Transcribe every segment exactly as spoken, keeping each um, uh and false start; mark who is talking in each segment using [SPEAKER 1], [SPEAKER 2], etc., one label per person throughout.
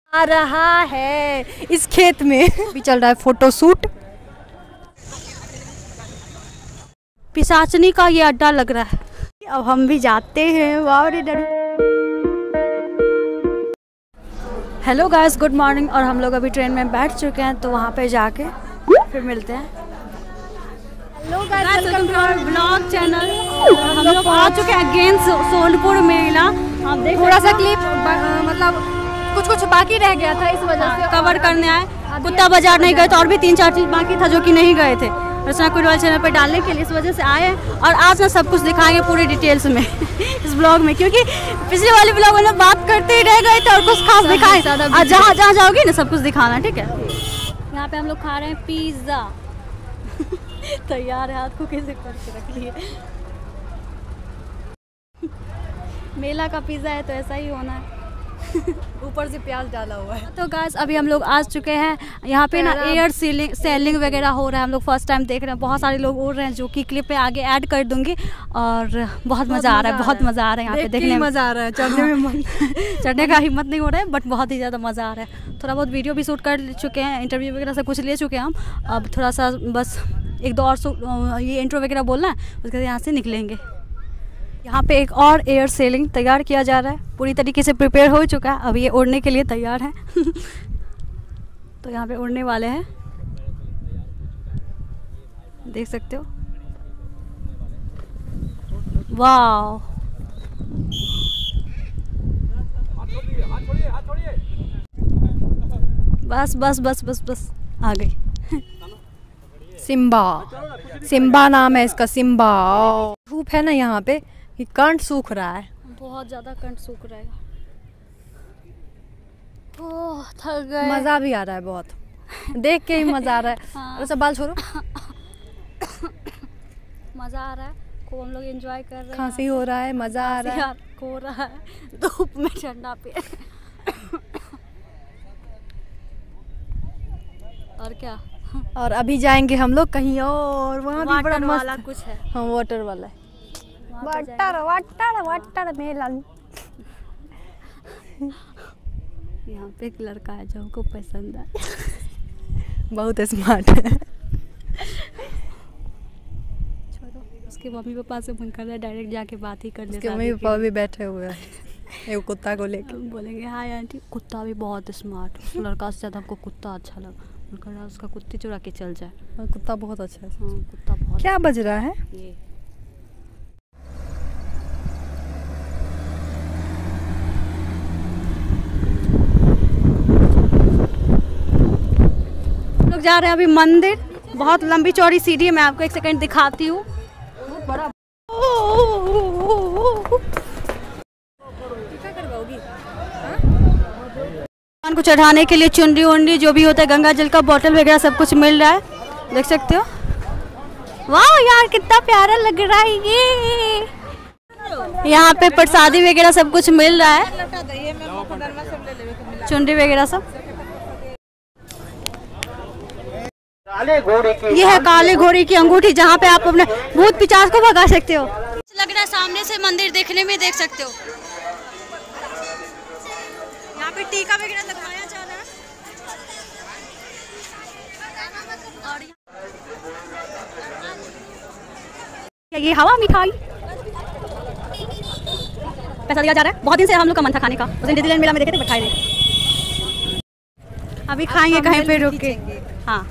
[SPEAKER 1] आ रहा है इस खेत में। भी चल रहा है फोटो शूट। पिशाचनी का ये अड्डा लग रहा है। अब हम भी जाते हैं। वाह रे डरू। Hello guys, good morning. और हम लोग अभी ट्रेन में बैठ चुके हैं, तो वहाँ पे जाके फिर मिलते हैं। Hello guys, welcome to our blog channel. हम लोग आ चुके हैं अगेन सोनपुर मेला। आप देख थोड़ा सा क्लिप मतलब कुछ कुछ बाकी रह गया था, इस वजह से कवर करने आए। कुत्ता बाजार नहीं गए तो और भी तीन चार चीज़ बाकी था जो कि नहीं गए थे, रचना कुडवाल चैनल पर डालने के लिए, इस वजह से आए हैं। और आज ना सब कुछ दिखाएंगे पूरी डिटेल्स में इस ब्लॉग में, क्योंकि पिछले वाले ब्लॉग में बात करते ही रह गए थे और कुछ खास दिखाएं। और जहाँ जहाँ जाओगी ना सब कुछ दिखाना, ठीक है। यहाँ पे हम लोग खा रहे हैं पिज़्ज़ा। तैयार है, हाथ को कैसे करके रख लिए। मेला का पिज़्ज़ा है तो ऐसा ही होना है। ऊपर से प्याज डाला हुआ है। तो गाइस अभी हम लोग आ चुके हैं यहाँ पे ना, एयर सीलिंग सेलिंग वगैरह हो रहा है। हम लोग फर्स्ट टाइम देख रहे हैं, बहुत सारे लोग उड़ रहे हैं, जो कि क्लिप पे आगे ऐड कर दूंगी। और बहुत मज़ा आ रहा है, बहुत मज़ा आ रहा है यहाँ पे देखने में। मज़ा आ रहा है, चढ़ने में मन चढ़ने का हिम्मत नहीं हो रहा है, बट बहुत ही ज़्यादा मज़ा आ रहा है। थोड़ा बहुत वीडियो भी शूट कर चुके हैं, इंटरव्यू वगैरह सब कुछ ले चुके हैं हम। अब थोड़ा सा बस एक दो और ये इंट्रो वगैरह बोलना है, उसके बाद यहाँ से निकलेंगे। यहाँ पे एक और एयर सेलिंग तैयार किया जा रहा है, पूरी तरीके से प्रिपेयर हो चुका है। अब ये उड़ने के लिए तैयार है। तो यहाँ पे उड़ने वाले हैं, देख सकते हो। वाह, बस बस बस बस बस आ गई। सिम्बा, सिम्बा नाम है इसका, सिम्बा। धूप है ना यहाँ पे, कि कंठ सूख रहा है, बहुत ज़्यादा कंठ सूख रहा है। ओह थक गए। मज़ा भी आ रहा है बहुत, देख के ही मज़ा आ रहा है। हाँ। सब बाल छोड़ो। मज़ा आ रहा है, खूब हम लोग एंजॉय कर रहे हैं। खांसी हो रहा है, मज़ा आ रहा है, हो रहा है धूप में ठंडा पे। और क्या, और अभी जाएंगे हम लोग कहीं और, वहाँ भी बड़ा मस्त कुछ है। हाँ वाटर वाला है, वाटर वाटर वाटर मेला। यहाँ पे एक लड़का है जो हमको पसंद है। बहुत स्मार्ट है। छोड़ो, उसके मम्मी पापा से मन कर रहा है डायरेक्ट जाके बात ही कर ले। उसके मम्मी पापा भी बैठे हुए हैं एक कुत्ता को लेकर। बोलेंगे हाय आंटी। कुत्ता भी बहुत स्मार्ट, लड़का से ज़्यादा हमको कुत्ता अच्छा लगा। उनका उसका कुत्ते चुरा के चल जाए। कुत्ता बहुत अच्छा है। हाँ, कुत्ता बहुत। क्या बज रहा है ये? लोग जा रहे हैं अभी मंदिर। बहुत लंबी चौड़ी सीढ़ी है, मैं आपको एक सेकंड दिखाती हूँ। बड़ा क्या करवाओगी? भगवान को चढ़ाने के लिए चुनरी उनरी जो भी होता है, गंगा जल का बोतल वगैरह सब कुछ मिल रहा है, देख सकते हो। वाह यार कितना प्यारा लग रहा है ये। यहाँ पे प्रसादी वगैरह सब कुछ मिल रहा है, चुनरी वगैरह सब। ये है काले घोड़े की अंगूठी, जहाँ पे आप अपने भूत पिशाच को भगा सकते हो। लग रहा है सामने से मंदिर देखने में, देख सकते हो। यहाँ पे टीका वगैरह लगवाया जा रहा है। और ये हवा मिठाई पैसा दिया जा रहा है। बहुत दिन से हम लोग का मन था खाने का, उस दिन डिज्नीलैंड मेला में देखे थे, बैठाए नहीं। अभी खाएंगे कहीं पे रुक के। हाँ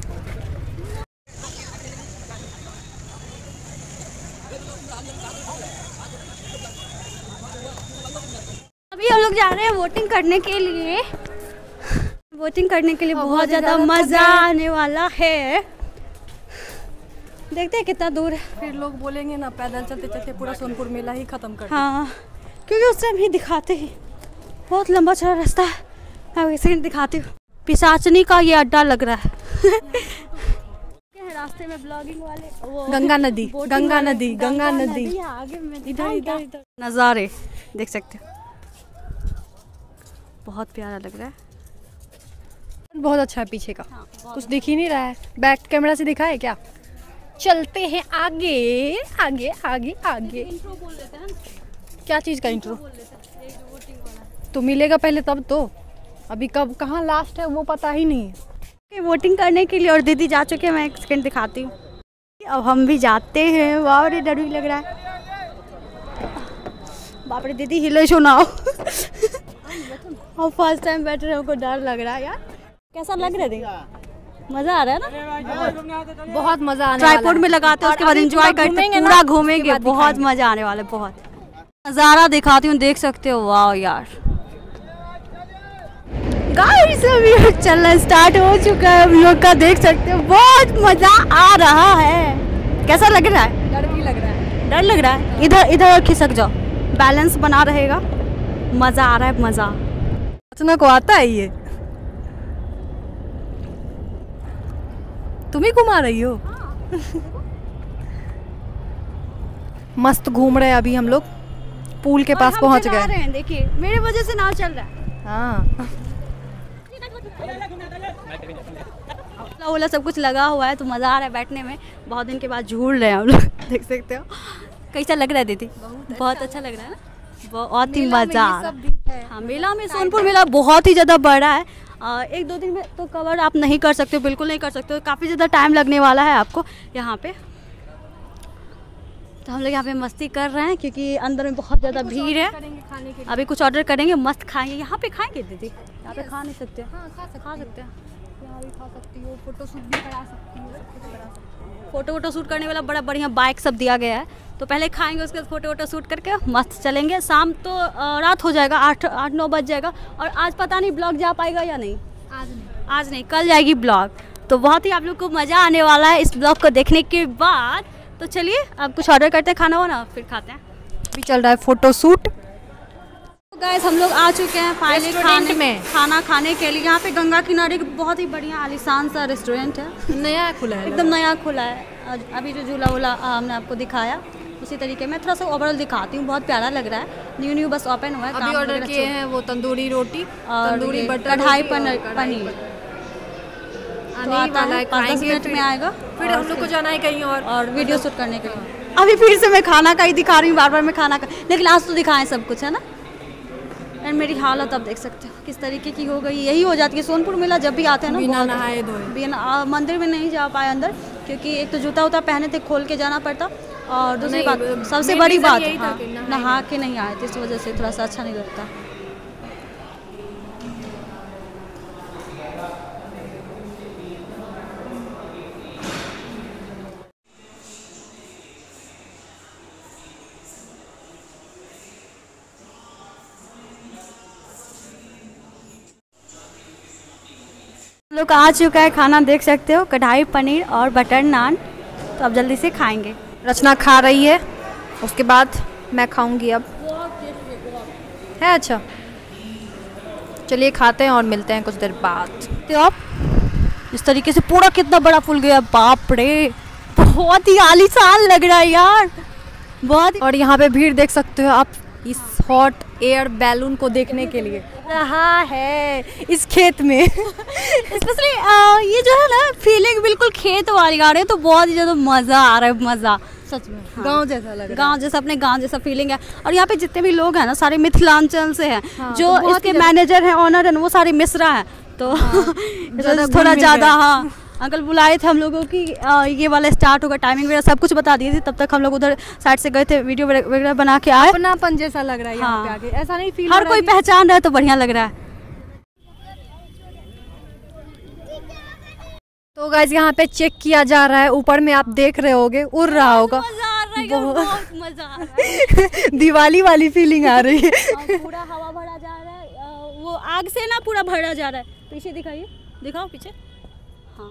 [SPEAKER 1] अभी हम लोग जा रहे हैं वोटिंग करने के लिए। वोटिंग करने के लिए बहुत ज़्यादा मज़ा आने वाला है। देखते हैं कितना दूर है। फिर लोग बोलेंगे ना पैदल चलते चलते पूरा सोनपुर मेला ही खत्म कर। हाँ, क्योंकि उस टाइम ही दिखाते ही बहुत लंबा चौड़ा रास्ता है। मैं वैसे ही दिखाती हूँ। पिशाचनी का ये अड्डा लग रहा है। रास्ते में ब्लॉगिंग वाले वो गंगा नदी, गंगा नदी, गंगा नदी आगे में, इधर इधर इधर नज़ारे देख सकते हो। बहुत प्यारा लग रहा है, बहुत अच्छा है पीछे का। हाँ, कुछ दिख ही नहीं रहा है। बैक कैमरा से दिखा है क्या? चलते हैं आगे आगे आगे आगे। इंट्रो बोल लेते हैं। क्या चीज़ का इंट्रो? तो मिलेगा पहले तब तो।
[SPEAKER 2] अभी कब कहाँ लास्ट है वो पता ही नहीं है।
[SPEAKER 1] वोटिंग करने के लिए और दीदी जा चुके हैं, मैं एक सेकंड दिखाती हूँ। अब हम भी जाते हैं। वाह रे डर भी लग रहा है। बाप रे दीदी हिले शो ना हो। और फर्स्ट टाइम बैठ रहे हमको डर लग रहा है यार। कैसा लग रहा है दीदी? मजा आ रहा है ना?
[SPEAKER 2] बहुत मजा आने
[SPEAKER 1] ट्राइपॉड में लगाते हैं, उसके बाद एंजॉय करते हैं, पूरा घूमेंगे। बहुत मजा आने वाला है। बहुत नज़ारा दिखाती हूँ, देख सकते हो। वाह यार गाइस अभी चलना स्टार्ट हो चुका है हम लोग का, देख सकते हो। बहुत मजा आ रहा है। कैसा लग रहा है?
[SPEAKER 2] डर भी लग रहा है।
[SPEAKER 1] डर लग रहा है? इधर इधर खिसक जाओ, बैलेंस बना रहेगा। मजा आ रहा है, मजा।
[SPEAKER 2] रचना को आता है ये? तुम ही घुमा रही हो? मस्त घूम रहे हैं अभी हम लोग, पूल के पास पहुंच गए।
[SPEAKER 1] देखिए मेरे वजह से नाव चल रहा है।
[SPEAKER 2] हाँ
[SPEAKER 1] ओला सब कुछ लगा हुआ है तो मजा आ रहा है बैठने में। बहुत दिन के बाद झूल रहे हैं हम लोग। देख सकते हो कैसा लग रहा है दीदी? बहुत अच्छा लग रहा है ना? बहुत ही मजा आ रहा है। हाँ मेला में, सोनपुर मेला बहुत ही ज़्यादा बड़ा है। आ, एक दो दिन में तो कवर आप नहीं कर सकते हो, बिल्कुल नहीं कर सकते हो। काफ़ी ज़्यादा टाइम लगने वाला है आपको यहाँ पे। तो हम लोग यहाँ पे मस्ती कर रहे हैं क्योंकि अंदर में बहुत ज़्यादा भीड़ है। अभी कुछ ऑर्डर करेंगे, मस्त खाएंगे। यहाँ पे खाएंगे दीदी? यहाँ पे खा नहीं सकते?
[SPEAKER 2] हाँ खा सकते
[SPEAKER 1] खा सकते हैं।
[SPEAKER 2] यहाँ भी खा सकती हो, फोटो शूट भी करा सकती हो।
[SPEAKER 1] फोटो वोटो शूट करने वाला बड़ा बढ़िया बाइक सब दिया गया है। तो पहले खाएंगे, उसके बाद फोटो वोटो शूट करके मस्त चलेंगे। शाम तो रात हो जाएगा, आठ आठ नौ बज जाएगा। और आज पता नहीं ब्लॉग जा पाएगा या नहीं।
[SPEAKER 2] आज नहीं,
[SPEAKER 1] आज नहीं, कल जाएगी ब्लॉग। तो बहुत ही आप लोग को मज़ा आने वाला है इस ब्लॉग को देखने के बाद। तो चलिए अब कुछ ऑर्डर करते हैं खाना हो ना, फिर खाते हैं।
[SPEAKER 2] अभी चल रहा है फोटो शूट।
[SPEAKER 1] तो गाइस हम लोग आ चुके हैं फाइनली खाने
[SPEAKER 2] में
[SPEAKER 1] खाना खाने के लिए। यहाँ पे गंगा किनारे एक बहुत ही बढ़िया आलीशान सा रेस्टोरेंट है,
[SPEAKER 2] नया खुला है,
[SPEAKER 1] एकदम नया खुला है। अभी जो झूला वूला हमने आपको दिखाया उसी तरीके में थोड़ा सा ओवरऑल दिखाती हूँ। बहुत प्यारा लग रहा है, न्यू न्यू बस ओपन हुआ है।
[SPEAKER 2] अभी ऑर्डर किए हैं वो तंदूरी रोटी,
[SPEAKER 1] तंदूरी बटर, कढ़ाई पनीर पनीर तो आता है, पाँच दस मिनट में आएगा।
[SPEAKER 2] फिर हम लोग को जाना है कहीं और
[SPEAKER 1] और वीडियो शूट करने के लिए। अभी फिर से मैं खाना का ही दिखा रही हूँ, बार बार मैं खाना का, लेकिन आज तो दिखाएं सब कुछ है ना। एंड मेरी हालत आप देख सकते हो किस तरीके की हो गई। यही हो जाती है सोनपुर मेला जब भी आते हैं ना,
[SPEAKER 2] बिना नहाए धोए।
[SPEAKER 1] बिना मंदिर में नहीं जा पाए अंदर, क्योंकि एक तो जूता उता पहने थे, खोल के जाना पड़ता। और दूसरी बात, सबसे बड़ी बात, हाँ, नहा के नहीं आए थे, इस वजह से थोड़ा सा अच्छा नहीं लगता। लोग आ चुका है खाना, देख सकते हो, कढ़ाई पनीर और बटर नान। तो अब जल्दी से खाएंगे।
[SPEAKER 2] रचना खा रही है, उसके बाद मैं खाऊंगी। अब है अच्छा, चलिए खाते हैं और मिलते हैं कुछ देर बाद।
[SPEAKER 1] तो आप इस तरीके से पूरा कितना बड़ा फूल गया, बाप रे, बहुत ही आलीशान लग रहा है यार, बहुत ही।
[SPEAKER 2] और यहाँ पे भीड़ देख सकते हो आप इस हॉट एयर बैलून को देखने के लिए रहा है इस खेत में।
[SPEAKER 1] स्पेशली ये जो है ना फीलिंग बिल्कुल खेत वाली आ रही है, तो बहुत ही ज़्यादा मज़ा आ रहा है, मज़ा सच में।
[SPEAKER 2] हाँ। गांव जैसा लग रहा है,
[SPEAKER 1] गांव जैसा, अपने गांव जैसा फीलिंग है। और यहाँ पे जितने भी लोग हैं ना सारे मिथिलांचल से हैं। हाँ, जो तो इसके मैनेजर हैं, ऑनर हैं, वो सारे मिश्रा हैं। तो हाँ, थोड़ा ज़्यादा, हाँ, अंकल बुलाए थे हम लोगों की आ, ये वाला स्टार्ट होगा, टाइमिंग वगैरह सब कुछ बता दिए थे। तब तक हम लोग उधर साइड से गए थे, वीडियो वगैरह बना के आए।
[SPEAKER 2] अपनापन जैसा लग रहा है यहाँ पे आके, ऐसा नहीं फील,
[SPEAKER 1] हर कोई पहचान रहा है तो बढ़िया लग रहा है।
[SPEAKER 2] तो गाइस यहाँ पे चेक किया जा रहा है, ऊपर में आप देख रहे होगे, उड़ रहा होगा,
[SPEAKER 1] बहुत मजा आ रहा है।
[SPEAKER 2] दिवाली वाली फीलिंग आ रही है।
[SPEAKER 1] पूरा हवा भरा जा रहा है, वो आग से ना पूरा भरा जा रहा है। पीछे दिखाइए, दिखाओ पीछे, हाँ,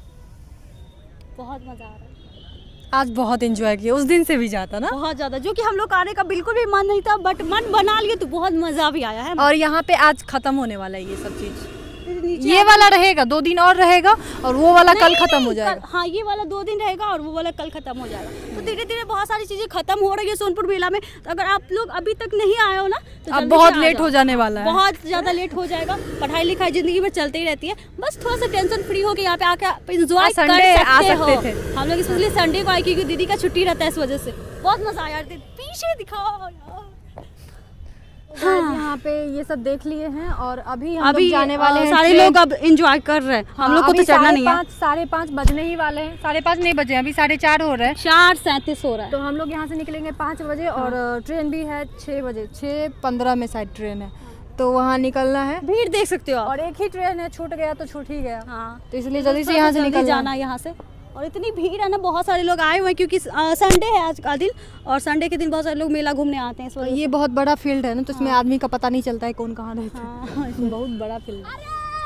[SPEAKER 1] बहुत मजा आ रहा है।
[SPEAKER 2] आज बहुत एंजॉय किया, उस दिन से भी जाता ना,
[SPEAKER 1] बहुत ज़्यादा, जो कि हम लोग आने का बिल्कुल भी मन नहीं था, बट मन बना लिए तो बहुत मज़ा भी आया है।
[SPEAKER 2] और यहाँ पे आज खत्म होने वाला है ये सब चीज़, ये वाला रहेगा, दो दिन और रहेगा, और वो वाला कल खत्म हो जाएगा।
[SPEAKER 1] हाँ, ये वाला दो दिन रहेगा और वो वाला कल खत्म हो जाएगा। तो धीरे धीरे बहुत सारी चीज़ें खत्म हो रही है सोनपुर मेला में। तो अगर आप लोग अभी तक नहीं आए हो ना तो
[SPEAKER 2] अब बहुत लेट हो जाने वाला है,
[SPEAKER 1] बहुत ज़्यादा लेट हो जाएगा। पढ़ाई लिखाई जिंदगी में चलती ही रहती है, बस थोड़ा सा टेंशन फ्री हो के यहाँ पे आके एंजॉय कर सकते थे। हम लोग स्पेशली संडे को आए क्योंकि दीदी का छुट्टी रहता है, इस वजह से बहुत मजा आया। पीछे दिखाओ,
[SPEAKER 2] हाँ। यहाँ पे ये सब देख लिए हैं और अभी हम
[SPEAKER 1] अभी
[SPEAKER 2] लोग जाने वाले हैं।
[SPEAKER 1] सारे लोग अब एंजॉय कर रहे हैं, हम लोग को तो चढ़ना नहीं है।
[SPEAKER 2] साढ़े पाँच बजने ही वाले हैं, साढ़े पाँच नहीं बजे, अभी साढ़े चार हो रहे हैं,
[SPEAKER 1] चार सैंतीस हो रहा है।
[SPEAKER 2] तो हम लोग यहाँ से निकलेंगे पाँच बजे और ट्रेन भी है छः बजे, छः पंद्रह में शायद ट्रेन है, तो वहाँ निकलना है।
[SPEAKER 1] भीड़ देख सकते हो आप।
[SPEAKER 2] और एक ही ट्रेन है, छूट गया तो छूट ही गया।
[SPEAKER 1] हाँ,
[SPEAKER 2] तो इसलिए जल्दी से यहाँ से निकल
[SPEAKER 1] जाना है यहाँ से। और इतनी भीड़ है ना, बहुत सारे लोग आए हुए हैं क्योंकि संडे है आज का दिन, और संडे के दिन बहुत सारे लोग मेला घूमने आते हैं इस वजह से।
[SPEAKER 2] ये बहुत बड़ा फील्ड है ना, तो इसमें आदमी का पता नहीं चलता है कौन कहाँ रहता है।
[SPEAKER 1] हाँ, बहुत बड़ा फील्ड है।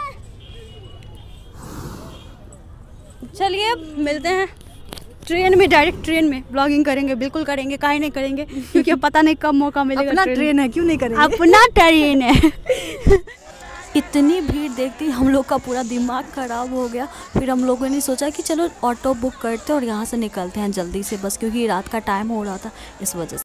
[SPEAKER 1] चलिए अब मिलते हैं ट्रेन में, डायरेक्ट ट्रेन में ब्लॉगिंग करेंगे, बिल्कुल करेंगे, काहे नहीं करेंगे, क्योंकि पता नहीं कब मौका मिलेगा।
[SPEAKER 2] अपना ट्रेन है, क्यों नहीं करेंगे,
[SPEAKER 1] अपना ट्रेन है। इतनी भीड़ देखती हम लोग का पूरा दिमाग ख़राब हो गया। फिर हम लोगों ने सोचा कि चलो ऑटो बुक करते और यहाँ से निकलते हैं जल्दी से, बस क्योंकि रात का टाइम हो रहा था इस वजह से।